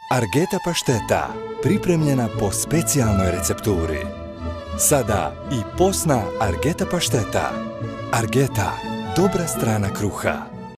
Argeta pašteta, pripremljena po specijalnoj recepturi. Sada i posna Argeta pašteta. Argeta, dobra strana kruha.